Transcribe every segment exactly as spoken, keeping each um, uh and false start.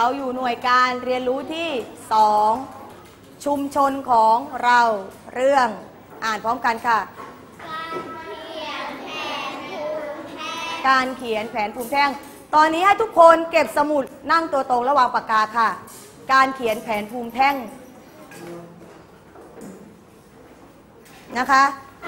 เราอยู่หน่วยการเรียนรู้ที่สองชุมชนของเราเรื่องอ่านพร้อมกันค่ะการเขียนแผนภูมิแท่งตอนนี้ให้ทุกคนเก็บสมุดนั่งตัวตรงระหว่างปากกาค่ะการเขียนแผนภูมิแท่งนะคะ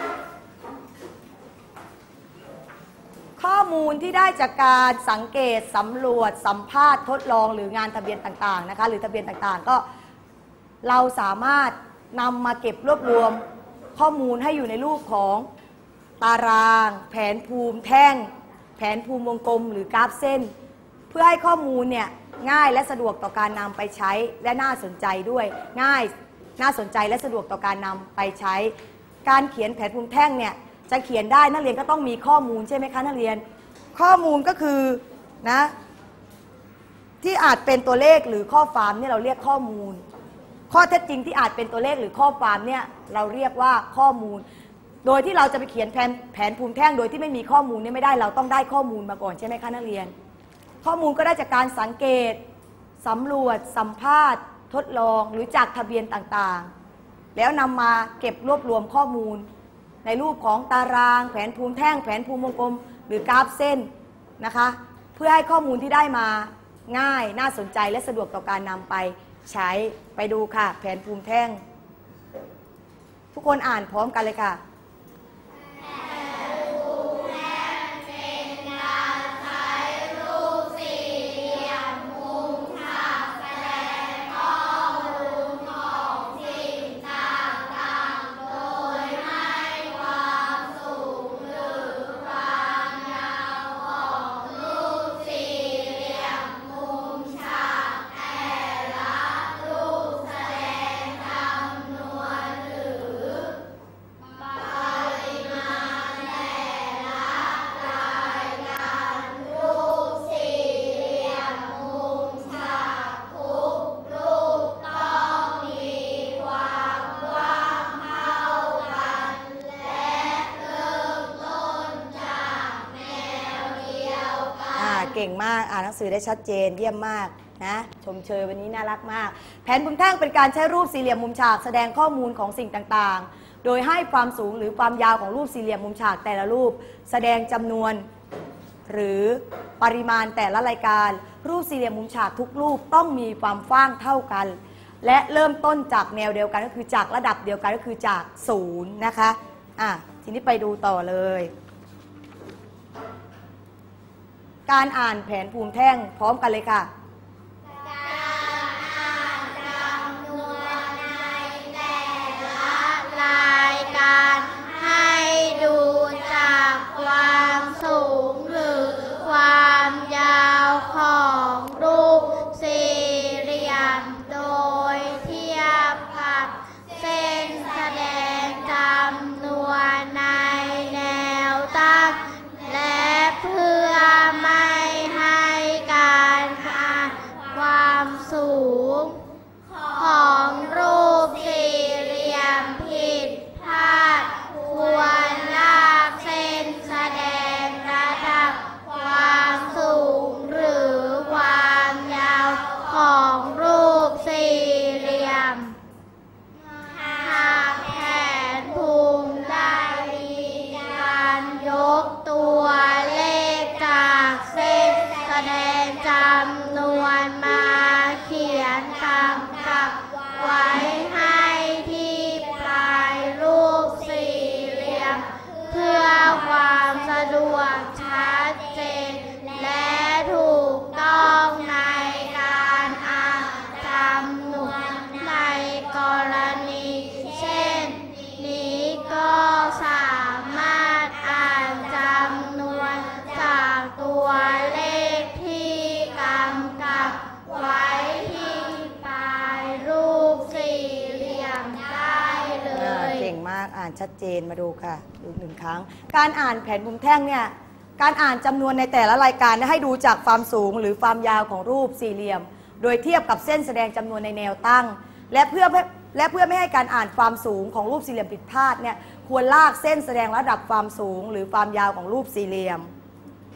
ข้อมูลที่ได้จากการสังเกตสำรวจสัมภาษณ์ทดลองหรืองานทะเบียนต่างๆนะคะหรือทะเบียนต่างๆก็เราสามารถนำมาเก็บรวบรวมข้อมูลให้อยู่ในรูปของตารางแผนภูมิแท่งแผนภูมิวงกลมหรือกราฟเส้นเพื่อให้ข้อมูลเนี่ยง่ายและสะดวกต่อการนำไปใช้และน่าสนใจด้วยง่ายน่าสนใจและสะดวกต่อการนำไปใช้การเขียนแผนภูมิแท่งเนี่ยจะเขียนได้นักเรียนก็ต้องมีข้อมูลใช่ไหมคะนักเรียนข้อมูลก็คือนะที่อาจเป็นตัวเลขหรือข้อความเนี่ยเราเรียกข้อมูลข้อเท็จจริงที่อาจเป็นตัวเลขหรือข้อความเนี่ยเราเรียกว่าข้อมูลโดยที่เราจะไปเขียนแผนแผนภูมิแท่งโดยที่ไม่มีข้อมูลเนี่ยไม่ได้เราต้องได้ข้อมูลมาก่อนใช่ไหมคะนักเรียนข้อมูลก็ได้จากการสังเกตสำรวจสัมภาษณ์ทดลองหรือจากทะเบียนต่างๆแล้วนำมาเก็บรวบรวมข้อมูลในรูปของตารางแผนภูมิแท่งแผนภูมิวงกลมหรือกราฟเส้นนะคะเพื่อให้ข้อมูลที่ได้มาง่ายน่าสนใจและสะดวกต่อการนำไปใช้ไปดูค่ะแผนภูมิแท่งทุกคนอ่านพร้อมกันเลยค่ะเก่งมากอ่านหนังสือได้ชัดเจนเยี่ยมมากนะชมเชยวันนี้น่ารักมากแผนภูมิแท่งเป็นการใช้รูปสี่เหลี่ยมมุมฉากแสดงข้อมูลของสิ่งต่างๆโดยให้ความสูงหรือความยาวของรูปสี่เหลี่ยมมุมฉากแต่ละรูปแสดงจำนวนหรือปริมาณแต่ละรายการรูปสี่เหลี่ยมมุมฉากทุกรูปต้องมีความกว้างเท่ากันและเริ่มต้นจากแนวเดียวกันก็คือจากระดับเดียวกันก็คือจากศูนย์นะคะอ่ะทีนี้ไปดูต่อเลยการอ่านแผนภูมิแท่งพร้อมกันเลยค่ะการอ่านจำนวนในแต่ละรายการให้ดูจากความสูงหรือความยาวของรูปสี่เหลี่ยมโดยเทียบกับเส้นแสดงจำนวนในแนวตั้งและเพื่อไม่ให้การอ่านความสูงของรูปสี่เหลี่ยมผิดพลาดควรลากเส้นแสดงระดับความสูงหรือความยาวของรูปสี่เหลี่ยมหากแผนภูมิได้มีการยกตัวเลขจากเส้นแสดงจำนวนมาเขียนกำกับไว้ให้ที่ปลายรูปสี่เหลี่ยมเพื่อความสะดวกชัดเจนและถูกต้องในการอ่านจำนวนในกรณีเช่นนี้ก็สามารถอ่านจำนวนจากตัวเลขที่กำกับไว้ที่ปลายรูปสี่เหลี่ยมได้เลยเก่งมากอ่านชัดเจนมาดูค่ะดูหนึ่งครั้งการอ่านแผนภูมิแท่งเนี่ยการอ่านจำนวนในแต่ละรายการให้ดูจากความสูงหรือความยาวของรูปสี่เหลี่ยมโดยเทียบกับเส้นแสดงจำนวนในแนวตั้งและเพื่อและเพื่อไม่ให้การอ่านความสูงของรูปสี่เหลี่ยมผิดพลาดเนี่ยควรลากเส้นแสดงระดับความสูงหรือความยาวของรูปสี่เหลี่ยม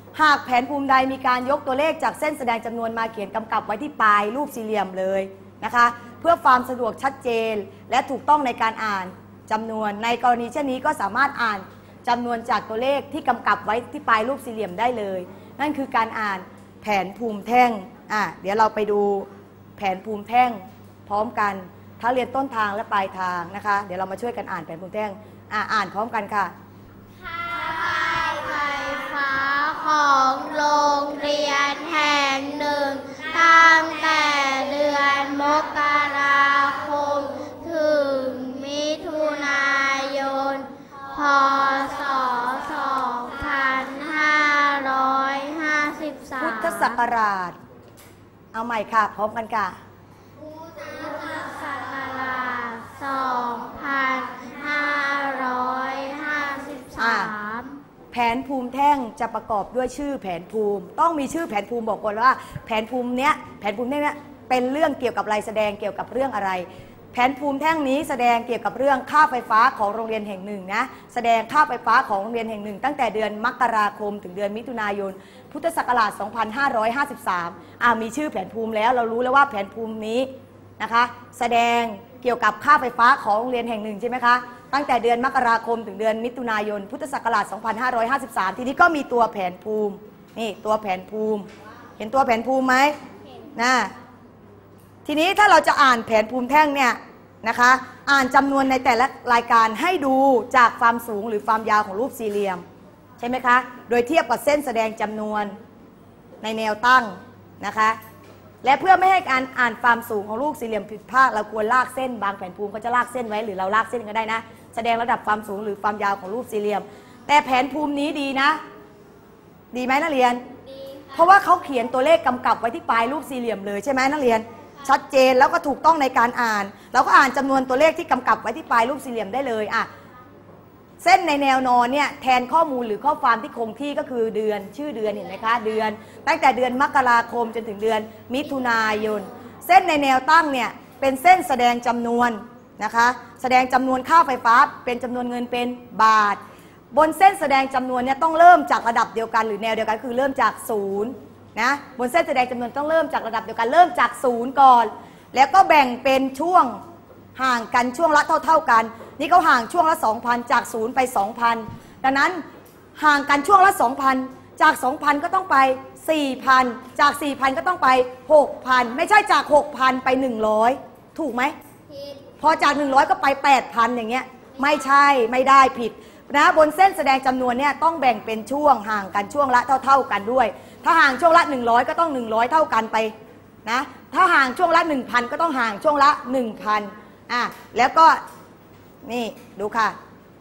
หากแผนภูมิใดมีการยกตัวเลขจากเส้นแสดงจำนวนมาเขียนกำกับไว้ที่ปลายรูปสี่เหลี่ยมเลยนะคะเพื่อความสะดวกชัดเจนและถูกต้องในการอ่านจำนวนในกรณีเช่นนี้ก็สามารถอ่านจำนวนจากตัวเลขที่กำกับไว้ที่ปลายรูปสี่เหลี่ยมได้เลยนั่นคือการอ่านแผนภูมิแท่งอ่ะเดี๋ยวเราไปดูแผนภูมิแท่งพร้อมกันทั้งเรียนต้นทางและปลายทางนะคะเดี๋ยวเรามาช่วยกันอ่านแผนภูมิแท่งอ่ะอ่านพร้อมกันค่ะค่าไฟฟ้าของโรงเรียนแห่งหนึ่งตั้งแต่เดือนมกราคมถึงมิถุนายนพ.ศ. สองพันห้าร้อยห้าสิบสามพุทธศักราชเอาใหม่ค่ะพร้อมกันค่ะพุทธศักราชสองพันห้าร้อยห้าสิบสามแผนภูมิแท่งจะประกอบด้วยชื่อแผนภูมิต้องมีชื่อแผนภูมิบอกก่อนว่าแผนภูมิเนี้ยแผนภูมิเนี้ยเป็นเรื่องเกี่ยวกับอะไรแสดงเกี่ยวกับเรื่องอะไรแผนภูมิแท่งนี้แสดงเกี่ยวกับเรื่องค่าไฟฟ้าของโรงเรียนแห่งหนึ่งนะแสดงค่าไฟฟ้าของโรงเรียนแห่งหนึ่งตั้งแต่เดือนมกราคมถึงเดือนมิถุนายนพุทธศักราชสองพันห้าร้อยห้าสิบสามอ่ามีชื่อแผนภูมิแล้วเรารู้แล้วว่าแผนภูมินี้นะคะแสดงเกี่ยวกับค่าไฟฟ้าของโรงเรียนแห่งหนึ่งใช่ไหมคะตั้งแต่เดือนมกราคมถึงเดือนมิถุนายนพุทธศักราชสองพันห้าร้อยห้าสิบสามทีนี้ก็มีตัวแผนภูมินี่ตัวแผนภูมิเห็นตัวแผนภูมิไหมนะทีนี้ถ้าเราจะอ่านแผนภูมิแท่งเนี่ยนะคะอ่านจำนวนในแต่ละรายการให้ดูจากความสูงหรือความยาวของรูปสี่เหลี่ยมใช่ไหมคะโดยเทียบกับเส้นแสดงจำนวนในแนวตั้งนะคะและเพื่อไม่ให้การอ่านความสูงของรูปสี่เหลี่ยมผิดพลาดเราควรลากเส้นบางแผนภูมิก็จะลากเส้นไว้หรือเราลากเส้นก็ได้นะแสดงระดับความสูงหรือความยาวของรูปสี่เหลี่ยมแต่แผนภูมินี้ดีนะดีไหมนักเรียนดีเพราะว่าเขาเขียนตัวเลขกำกับไว้ที่ปลายรูปสี่เหลี่ยมเลยใช่ไหมนักเรียนชัดเจนแล้วก็ถูกต้องในการอ่านเราก็อ่านจำนวนตัวเลขที่กำกับไว้ที่ปลายรูปสี่เหลี่ยมได้เลยอ่ะเส้นในแนวนอนเนี่ยแทนข้อมูลหรือข้อความที่คงที่ก็คือเดือนชื่อเดือนเห็นไหมคะเดือนตั้งแต่เดือนมกราคมจนถึงเดือนมิถุนายนเส้นในแนวตั้งเนี่ยเป็นเส้นแสดงจำนวนนะคะแสดงจำนวนค่าไฟฟ้าเป็นจำนวนเงินเป็นบาทบนเส้นแสดงจำนวนเนี่ยต้องเริ่มจากระดับเดียวกันหรือแนวเดียวกันคือเริ่มจากศูนย์นะบนเส้นแสดงจำนวนต้องเริ่มจากระดับเดียวกันเริ่มจากศูนย์ก่อนแล้วก็แบ่งเป็นช่วงห่างกันช่วงละเท่าๆกันนี่เขาห่างช่วงละ สองพัน จากศูนย์ไป สองพัน ดังนั้นห่างกันช่วงละ สองพัน จาก สองพัน ก็ต้องไป สี่พัน จาก สี่พัน ก็ต้องไป หกพัน ไม่ใช่จาก หกพัน ไป หนึ่งร้อย ถูกไหมพอจาก หนึ่งร้อย ก็ไป แปดพัน อย่างเงี้ยไม่ใช่ไม่ได้ผิดนะบนเส้นแสดงจำนวนเนี่ยต้องแบ่งเป็นช่วงห่างกันช่วงละเท่าๆกันด้วยถ้าห่างช่วงละหนึ่งร้อยก็ต้องหนึ่งร้อยเท่ากันไปนะถ้าห่างช่วงละ หนึ่งพัน ก็ต้องห่างช่วงละ หนึ่งพัน อ่ะแล้วก็นี่ดูค่ะ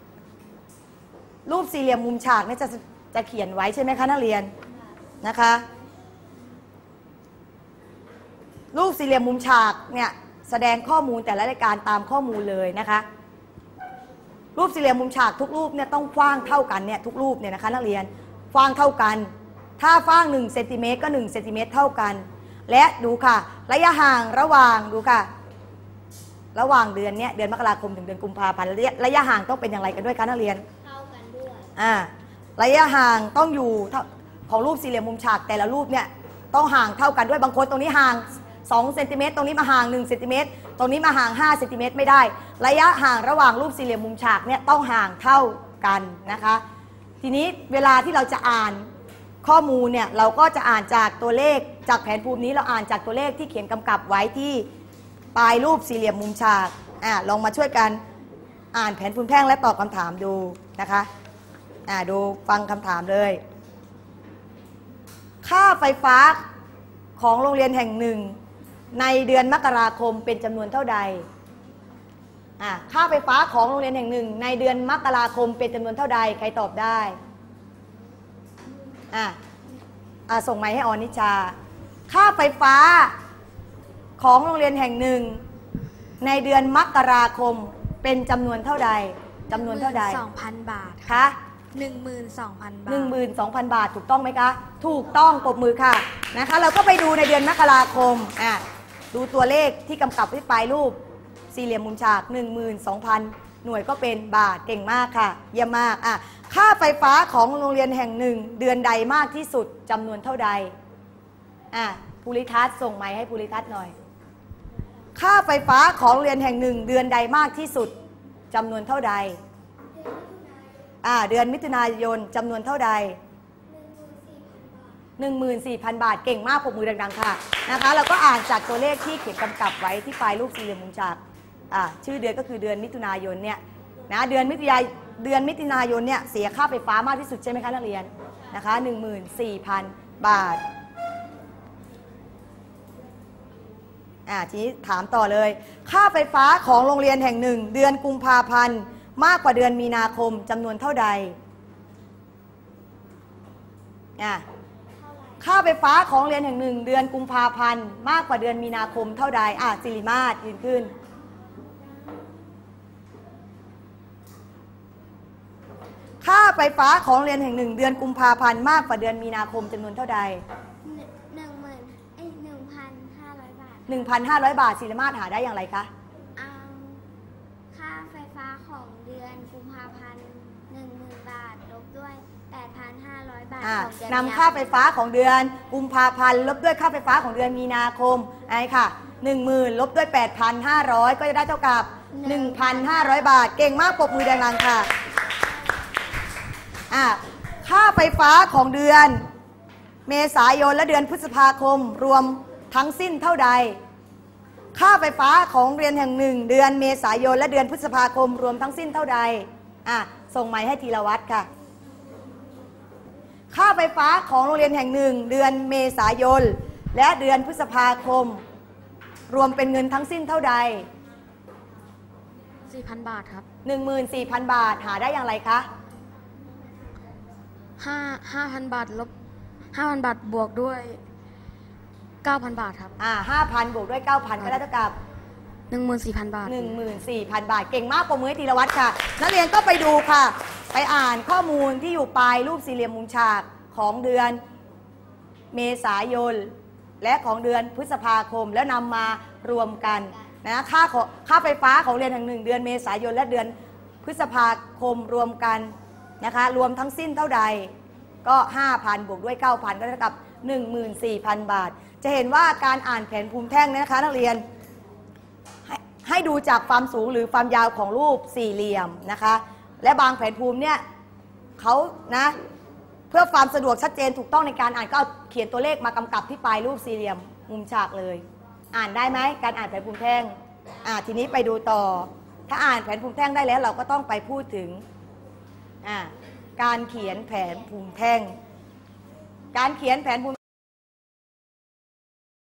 รูปสี่เหลี่ยมมุมฉากเนี่ยจะจะเขียนไว้ใช่ไหมคะนักเรียนนะคะรูปสี่เหลี่ยมมุมฉากเนี่ยแสดงข้อมูลแต่ละรายการตามข้อมูลเลยนะคะรูปสี่เหลี่ยมมุมฉากทุกรูปเนี่ยต้องกว้างเท่ากันเนี่ยทุกรูปเนี่ยนะคะนักเรียนกว้างเท่ากันถ้ากว้างหนึ่งเซนติเมตรก็หนึ่งเซนติเมตรเท่ากันและดูค่ะระยะห่างระหว่างดูค่ะระหว่างเดือนเนี้ยเดือนมกราคมถึงเดือนกุมภาพันธ์ระยะห่างต้องเป็นอย่างไรกันด้วยคะนักเรียนเท่ากันด้วยอ่าระยะห่างต้องอยู่ของรูปสี่เหลี่ยมมุมฉากแต่ละรูปเนี่ยต้องห่างเท่ากันด้วยบางคนตรงนี้ห่างสองเซนติเมตรตรงนี้มาห่างหนึ่งเซนติเมตรตรงนี้มาห่างห้าเซนติเมตรไม่ได้ระยะห่างระหว่างรูปสี่เหลี่ยมมุมฉากเนี่ยต้องห่างเท่ากันนะคะทีนี้เวลาที่เราจะอ่านข้อมูลเนี่ยเราก็จะอ่านจากตัวเลขจากแผนภูมินี้เราอ่านจากตัวเลขที่เขียนกำกับไว้ที่ปลายรูปสี่เหลี่ยมมุมฉากอ่ะลองมาช่วยกันอ่านแผนภูมิแท่งและตอบคำถามดูนะคะอ่ะดูฟังคำถามเลยค่าไฟฟ้าของโรงเรียนแห่งหนึ่งในเดือนมกราคมเป็นจำนวนเท่าใดอ่ะค่าไฟฟ้าของโรงเรียนแห่งหนึ่งในเดือนมกราคมเป็นจำนวนเท่าใดใครตอบได้อ่ะอ่ะส่งไมค์ให้อนิชาค่าไฟฟ้าของโรงเรียนแห่งหนึ่งในเดือนมกราคมเป็นจำนวนเท่าใดจำนวนเท่าใดสองพัน บาทคะหนึ่งหมื่นสองพัน บาทหนึ่งหมื่นสองพัน บาทถูกต้องไหมคะถูกต้องปรบมือค่ะนะคะเราก็ไปดูในเดือนมกราคมอ่ะดูตัวเลขที่กำกับที่ปลายรูปสี่เหลี่ยมมุมฉาก หนึ่งหมื่นสองพัน หน่วยก็เป็นบาทเก่งมากค่ะเยี่ยมมากอ่ะค่าไฟฟ้าของโรงเรียนแห่งหนึ่งเดือนใดมากที่สุดจำนวนเท่าใดอ่ะภูริทัศน์ส่งไมค์ให้ภูริทัศน์หน่อยค่าไฟฟ้าของโรงเรียนแห่งหนึ่งเดือนใดมากที่สุดจำนวนเท่าใดอ่าเดือนมิถุนายนจำนวนเท่าใด หนึ่งหมื่นสี่พัน บาทเก่งมากปรบมือดังๆค่ะนะคะเราก็อ่านจากตัวเลขที่เขียนกำกับไว้ที่ปลายรูปสี่เหลี่ยมมุมฉากอ่าชื่อเดือนก็คือเดือนมิถุนายนเนี่ยนะเดือนมิถุนายนเดือนมิถุนายนเนี่ยเสียค่าไฟฟ้ามากที่สุดใช่ไหมคะนักเรียนนะคะ หนึ่งหมื่นสี่พัน บาทอ่าทีนี้ถามต่อเลยค่าไฟฟ้าของโรงเรียนแห่งหนึ่งเดือนกุมภาพันธ์มากกว่าเดือนมีนาคมจำนวนเท่าใดอ่าค่าไฟฟ้าของโรงเรียนแห่งหนึ่งเดือนกุมภาพันธ์มากกว่าเดือนมีนาคมเท่าใดอ่ะสิริมาศยืนขึ้นค่าไฟฟ้าของโรงเรียนแห่งหนึ่งเดือนกุมภาพันธ์มากกว่าเดือนมีนาคมจำนวนเท่าใดหนึ่งหมื่นเอ้ยหนึ่งพันห้าร้อยบาทหนึ่งพันห้าร้อย บาทสิริมาศหาได้อย่างไรคะเอาค่าไฟฟ้าของเดือนกุมภาพันธ์หนึ่งหมื่นบาทลบด้วยแปดพันห้าร้อยบาทของเดือนนำค่าไฟฟ้าของเดือนกุมภาพันธ์ลบด้วยค่าไฟฟ้าของเดือนมีนาคมไอ้ค่ะหนึ่งหมื่นลบด้วยแปดพันห้าร้อยก็จะได้เท่ากับหนึ่งพันห้าร้อยบาทเก่งมากปรบมือดังๆค่ะอ่าค่าไฟฟ้าของเดือนเมษายนและเดือนพฤษภาคมรวมทั้งสิ้นเท่าใดค่าไฟฟ้าของเรียนแห่งหนึ่งเดือนเมษายนและเดือนพฤษภาคมรวมทั้งสิ้นเท่าใดอ่ะส่งไมค์ให้ธีรวัตรค่ะค่าไฟฟ้าของโรงเรียนแห่งหนึ่งเดือนเมษายนและเดือนพฤษภาคมรวมเป็นเงินทั้งสิ้นเท่าใดสี่พัน บาทครับหนึ่งหมื่นสี่พัน บาทหาได้อย่างไรคะห้า ห้าพัน บาทลบ ห้าพัน บาทบวกด้วย เก้าพัน บาทครับอ่า ห้าพัน บวกด้วย เก้าพัน ก็ได้เท่ากับหนึ่งหมื่นสี่พัน บาทหนึ่งหมื่นสี่พัน บาทเก่งมากปรบมือให้ธีรวัตรค่ะนักเรียนก็ไปดูค่ะไปอ่านข้อมูลที่อยู่ปลายรูปสี่เหลี่ยมมุมฉากของเดือนเมษายนและของเดือนพฤษภาคมแล้วนำมารวมกันนะค่าค่าไฟฟ้าของเรียนแห่งหนึ่งเดือนเมษายนและเดือนพฤษภาคมรวมกันนะคะรวมทั้งสิ้นเท่าใดก็ ห้าพัน บวกด้วย เก้าพัน ก็เท่ากับ หนึ่งหมื่นสี่พัน บาทจะเห็นว่าการอ่านแผนภูมิแท่งนะคะนักเรียนให้ให้ดูจากความสูงหรือความยาวของรูปสี่เหลี่ยมนะคะและบางแผนภูมิเนี่ยเขานะเพื่อความสะดวกชัดเจนถูกต้องในการอ่านก็เอาเขียนตัวเลขมากำกับที่ปลายรูปสี่เหลี่ยมมุมฉากเลยอ่านได้ไหมการอ่านแผนภูมิแท่งอ่าทีนี้ไปดูต่อถ้าอ่านแผนภูมิแท่งได้แล้วเราก็ต้องไปพูดถึงอ่าการเขียนแผนภูมิแท่งการเขียนแผนภูมิ